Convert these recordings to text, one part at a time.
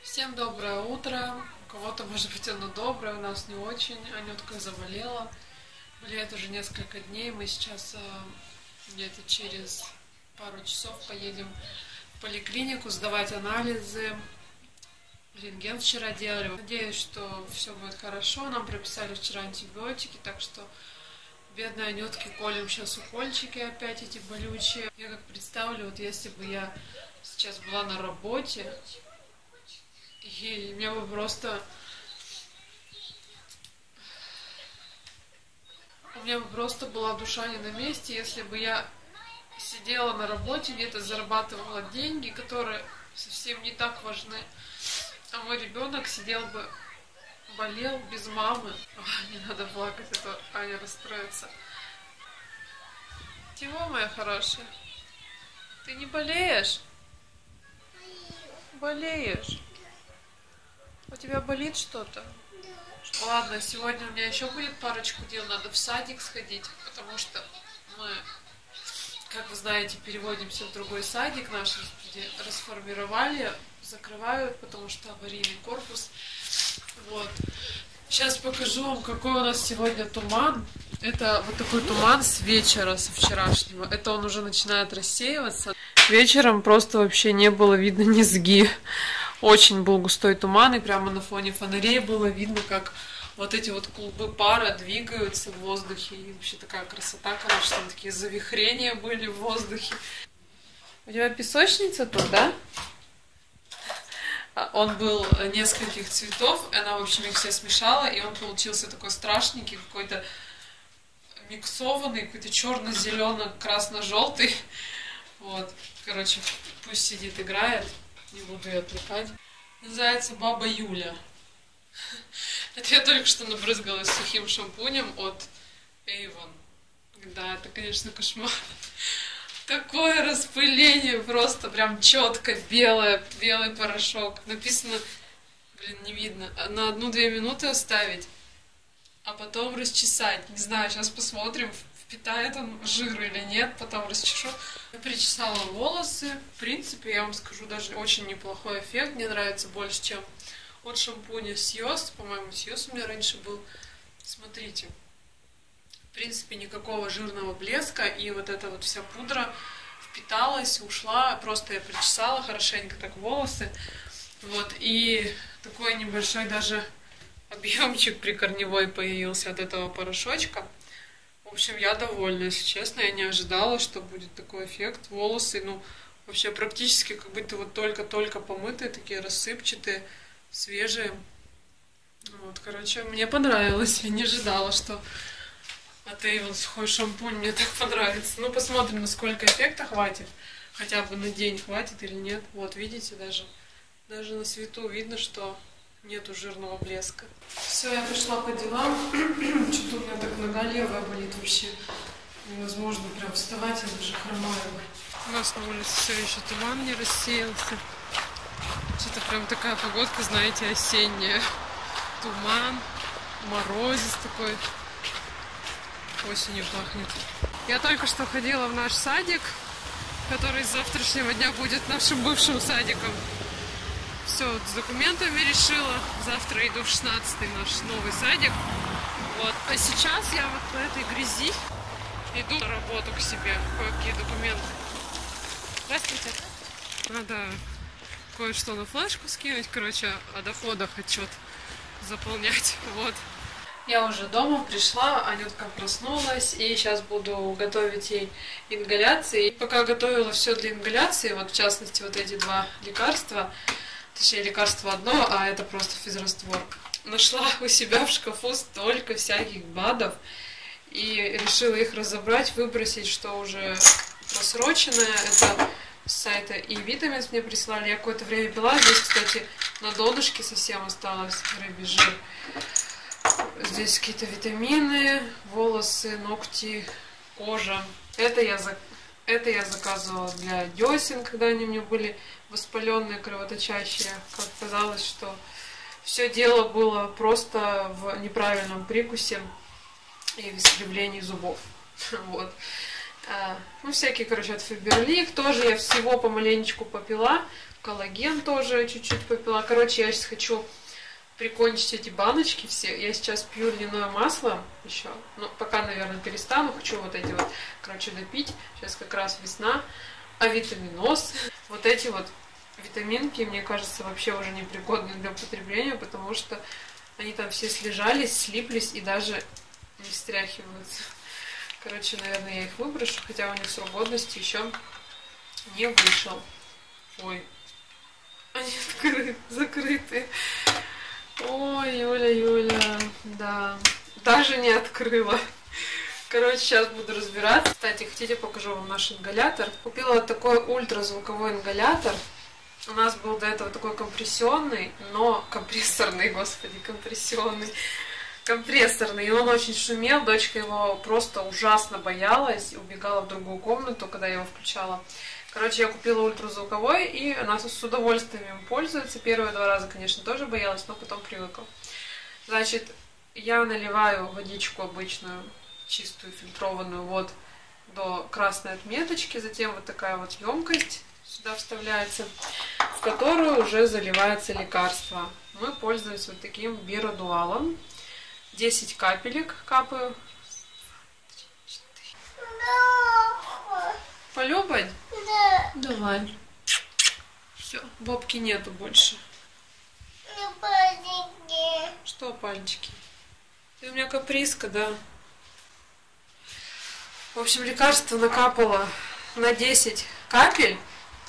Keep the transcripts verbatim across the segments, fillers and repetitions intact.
Всем доброе утро. У кого-то, может быть, оно доброе, у нас не очень. Анютка заболела. Болеет уже несколько дней. Мы сейчас где-то через пару часов поедем в поликлинику сдавать анализы. Рентген вчера делали. Надеюсь, что все будет хорошо. Нам прописали вчера антибиотики, так что бедной Анютке колем сейчас укольчики опять эти болючие. Я как представлю, вот если бы я сейчас была на работе, и мне бы просто... У меня бы просто была душа не на месте, если бы я сидела на работе, где-то зарабатывала деньги, которые совсем не так важны, а мой ребенок сидел бы, болел без мамы. Ой, не надо плакать, а то Аня расстроится. Чего, моя хорошая? Ты не болеешь? Болеешь? У тебя болит что-то? Да. Ладно, сегодня у меня еще будет парочку дел. Надо в садик сходить, потому что мы, как вы знаете, переводимся в другой садик. Наш расформировали, закрывают, потому что аварийный корпус. Вот. Сейчас покажу вам, какой у нас сегодня туман. Это вот такой туман с вечера, со вчерашнего. Это он уже начинает рассеиваться. Вечером просто вообще не было видно низги. Очень был густой туман, и прямо на фоне фонарей было видно, как вот эти вот клубы пара двигаются в воздухе. И вообще такая красота, короче, там такие завихрения были в воздухе. У тебя песочница тут, да? Он был нескольких цветов, она, в общем, их все смешала, и он получился такой страшненький, какой-то миксованный, какой-то черно-зелено-красно-желтый. Вот, короче, пусть сидит, играет. Не буду ее отвлекать. Называется Баба Юля. Это я только что набрызгалась сухим шампунем от Avon. Да, это, конечно, кошмар. Такое распыление, просто прям четко белое, белый порошок. Написано, блин, не видно, на одну-две минуты оставить, а потом расчесать. Не знаю, сейчас посмотрим, впитает он жир или нет, потом расчешу. Я причесала волосы. В принципе, я вам скажу, даже очень неплохой эффект. Мне нравится больше, чем от шампуня Сьюз. По-моему, Сьюз у меня раньше был. Смотрите. В принципе, никакого жирного блеска. И вот эта вот вся пудра впиталась, ушла. Просто я причесала хорошенько так волосы. Вот. И такой небольшой даже объемчик прикорневой появился от этого порошочка. В общем, я довольна, если честно. Я не ожидала, что будет такой эффект. Волосы, ну, вообще практически как будто вот только-только помытые, такие рассыпчатые, свежие. Вот, короче, мне понравилось. Я не ожидала, что от Avon сухой шампунь мне так понравится. Ну, посмотрим, насколько эффекта хватит. Хотя бы на день хватит или нет. Вот, видите, даже, даже на свету видно, что нету жирного блеска. Все, я пришла по делам. Что-то у меня так нога левая болит вообще. Невозможно прям вставать, я даже хромаю. У нас на улице все еще туман не рассеялся. Что-то прям такая погодка, знаете, осенняя. Туман, морозец такой. Осенью пахнет. Я только что ходила в наш садик, который с завтрашнего дня будет нашим бывшим садиком. Все, вот с документами решила. Завтра иду в шестнадцатый наш новый садик. Вот. А сейчас я вот по этой грязи иду на работу к себе. Кое-какие документы. Здравствуйте. Надо кое-что на флешку скинуть. Короче, о доходах отчет заполнять. Вот. Я уже дома пришла, Анютка проснулась, и сейчас буду готовить ей ингаляции. Пока готовила все для ингаляции, вот в частности вот эти два лекарства, точнее, лекарство одно, а это просто физраствор. Нашла у себя в шкафу столько всяких БАДов и решила их разобрать, выбросить, что уже просроченное. Это с сайта E-Vitamins мне прислали. Я какое-то время пила. Здесь, кстати, на донышке совсем осталось рыбий жир. Здесь какие-то витамины, волосы, ногти, кожа. Это я, за... это я заказывала для десен, когда они у меня были воспаленные, кровоточащие. Как казалось, что все дело было просто в неправильном прикусе и в искривлении зубов. Вот. Ну, всякие, короче, от Фаберлик тоже я всего помаленечку попила. коллаген тоже чуть-чуть попила. Короче, я сейчас хочу прикончить эти баночки все. Я сейчас пью льняное масло еще. Ну, пока, наверное, перестану. Хочу вот эти вот, короче, допить. Сейчас как раз весна. А витаминоз. Вот эти вот витаминки, мне кажется, вообще уже непригодны для употребления, потому что они там все слежались, слиплись и даже не встряхиваются. Короче, наверное, я их выброшу, хотя у них срок годности еще не вышел. Ой, они открыты, закрыты. Ой, Юля, Юля, да, даже не открыла. Короче, сейчас буду разбираться. Кстати, хотите, покажу вам наш ингалятор. Купила вот такой ультразвуковой ингалятор. У нас был до этого такой компрессионный, но компрессорный, господи, компрессионный. Компрессорный, и он очень шумел, дочка его просто ужасно боялась, убегала в другую комнату, когда я его включала. Короче, я купила ультразвуковой, и она с удовольствием им пользуется. Первые два раза, конечно, тоже боялась, но потом привыкла. Значит, я наливаю водичку обычную, чистую, фильтрованную, вот до красной отметочки, затем вот такая вот емкость сюда вставляется, в которую уже заливается лекарство. Мы пользуемся вот таким биродуалом. десять капелек капаю. Полюбать? Да. Давай. Все, Бобки нету больше. Пальчики. Что пальчики? Ты у меня каприска, да? В общем, лекарство накапало на десять капель.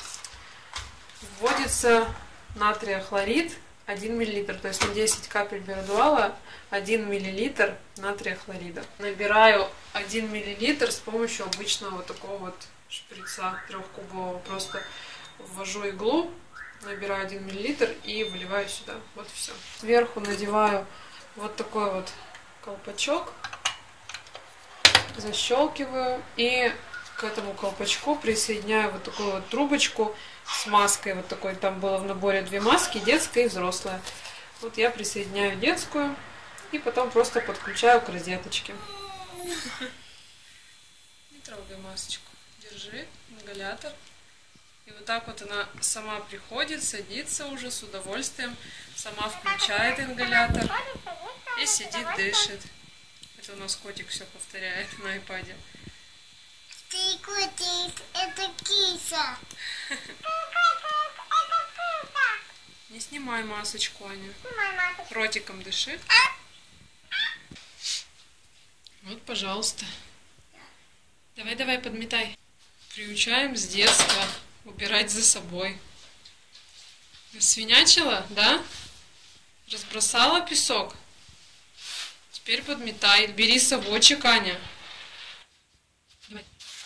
Вводится натрия хлорид один миллилитр. То есть на десять капель биродуала один миллилитр натрия хлорида. Набираю один миллилитр с помощью обычного вот такого вот шприца трехкубового. Просто ввожу иглу, набираю один миллилитр и выливаю сюда. Вот все. Сверху надеваю вот такой вот колпачок, защелкиваю и к этому колпачку присоединяю вот такую вот трубочку с маской. Вот такой, там было в наборе две маски, детская и взрослая. Вот я присоединяю детскую и потом просто подключаю к розеточке. Не трогай масочку. Держи ингалятор. И вот так вот она сама приходит, садится уже с удовольствием, сама включает ингалятор и сидит, дышит. Это у нас котик все повторяет на айпаде. Ты котик, это киса. Не снимай масочку, Аня. Ротиком дыши. Вот, пожалуйста. Давай, давай, подметай. Приучаем с детства убирать за собой. Свинячила, да? Разбросала песок? Теперь подметай. Бери совочек, Аня. Давай.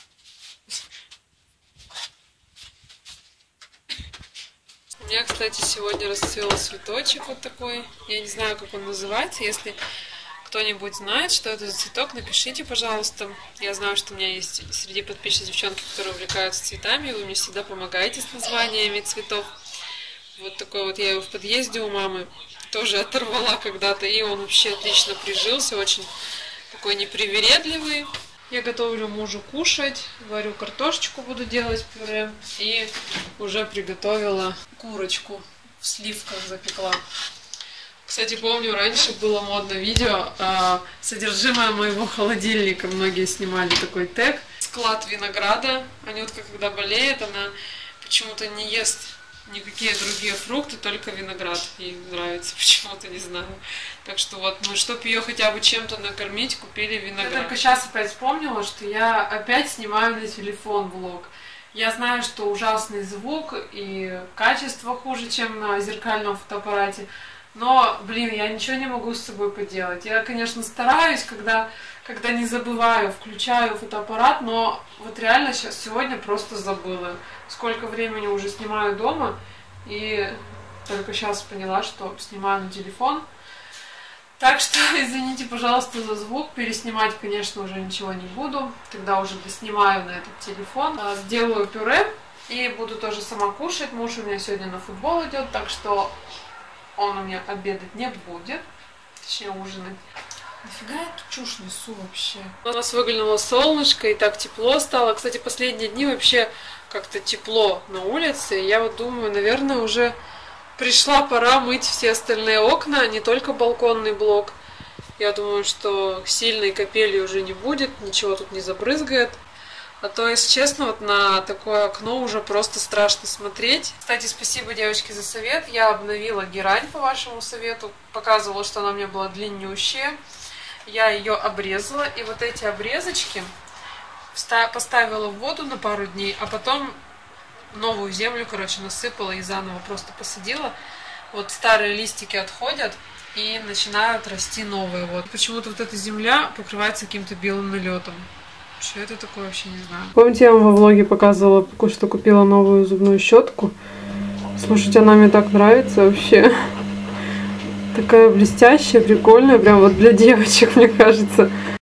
У меня, кстати, сегодня расцвел цветочек вот такой. Я не знаю, как он называется. Если кто-нибудь знает, что это за цветок, напишите, пожалуйста. Я знаю, что у меня есть среди подписчиков девчонки, которые увлекаются цветами. Вы мне всегда помогаете с названиями цветов. Вот такой вот я его в подъезде у мамы тоже оторвала когда-то. И он вообще отлично прижился, очень такой непривередливый. Я готовлю мужу кушать, варю картошечку, буду делать пюре. И уже приготовила курочку, в сливках запекла. Кстати, помню, раньше было модно видео а, содержимое моего холодильника. Многие снимали такой тег. Склад винограда. Анютка, когда болеет, она почему-то не ест никакие другие фрукты, только виноград. Ей нравится почему-то, не знаю. Так что вот, ну, чтобы ее хотя бы чем-то накормить, купили виноград. Я только сейчас опять вспомнила, что я опять снимаю на телефон влог. Я знаю, что ужасный звук и качество хуже, чем на зеркальном фотоаппарате. Но, блин, я ничего не могу с собой поделать. Я, конечно, стараюсь, когда, когда не забываю, включаю фотоаппарат, но вот реально сейчас, сегодня просто забыла. Сколько времени уже снимаю дома, и только сейчас поняла, что снимаю на телефон. Так что, извините, пожалуйста, за звук. Переснимать, конечно, уже ничего не буду. Тогда уже доснимаю на этот телефон. Сделаю пюре и буду тоже сама кушать. Муж у меня сегодня на футбол идет, так что он у меня обедать не будет, точнее ужинать. Нафига я эту чушь несу вообще? У нас выглянуло солнышко и так тепло стало. Кстати, последние дни вообще как-то тепло на улице. Я вот думаю, наверное, уже пришла пора мыть все остальные окна, не только балконный блок. Я думаю, что сильной капели уже не будет, ничего тут не забрызгает. А то, если честно, вот на такое окно уже просто страшно смотреть. Кстати, спасибо, девочки, за совет. Я обновила герань по вашему совету. Показывала, что она у меня была длиннющая. Я ее обрезала. И вот эти обрезочки поставила в воду на пару дней, а потом новую землю, короче, насыпала и заново просто посадила. Вот старые листики отходят и начинают расти новые. Вот. Почему-то вот эта земля покрывается каким-то белым налетом. Что это такое, вообще не знаю. Помните, я вам во влоге показывала, что купила новую зубную щетку? Слушайте, она мне так нравится вообще. Такая блестящая, прикольная, прям вот для девочек, мне кажется.